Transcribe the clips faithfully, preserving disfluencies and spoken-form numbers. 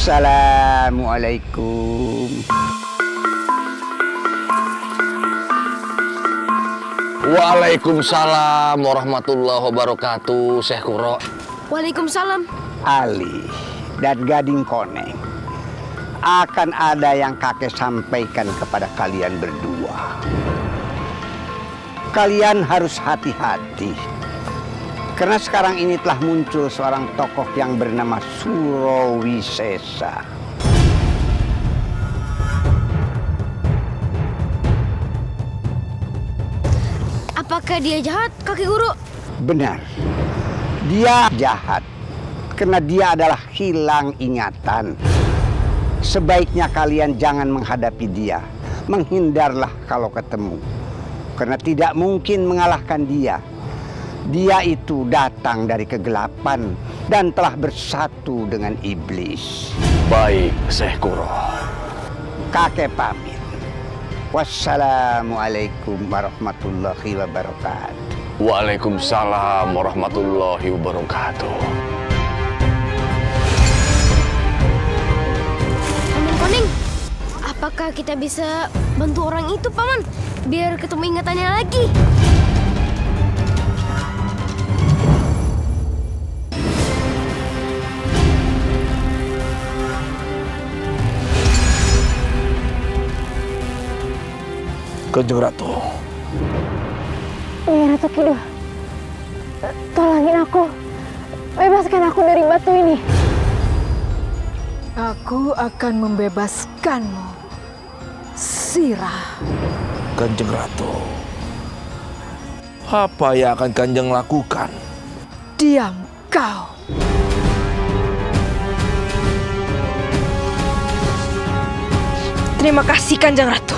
Wassalamualaikum. Waalaikumsalam warahmatullahi wabarakatuh, Syekh Kuro. Waalaikumsalam. Ali dan Gading Koneng, akan ada yang kakek sampaikan kepada kalian berdua. Kalian harus hati-hati, karena sekarang ini telah muncul seorang tokoh yang bernama Surawisesa. Apakah dia jahat, kakek guru? Benar, dia jahat karena dia adalah hilang ingatan. Sebaiknya kalian jangan menghadapi dia, menghindarlah kalau ketemu, karena tidak mungkin mengalahkan dia. Dia itu datang dari kegelapan dan telah bersatu dengan iblis. Baik, Syekh Kuro. Kakek pamit. Wassalamualaikum warahmatullahi wabarakatuh. Waalaikumsalam warahmatullahi wabarakatuh. Paman Koneng, apakah kita bisa bantu orang itu, Paman? Biar ketemu ingatannya lagi. Kanjeng Ratu. Nyai Ratu Kidul, tolongin aku. Bebaskan aku dari batu ini. Aku akan membebaskanmu, Sirah. Kanjeng Ratu, apa yang akan Kanjeng lakukan? Diam kau. Terima kasih Kanjeng Ratu.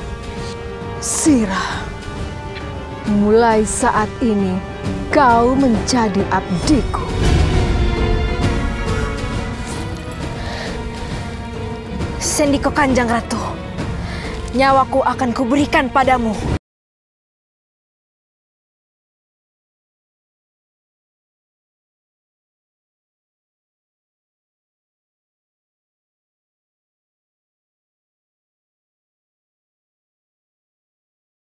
Sirah, mulai saat ini kau menjadi abdiku. Sendiko Kanjeng Ratu, nyawaku akan kuberikan padamu.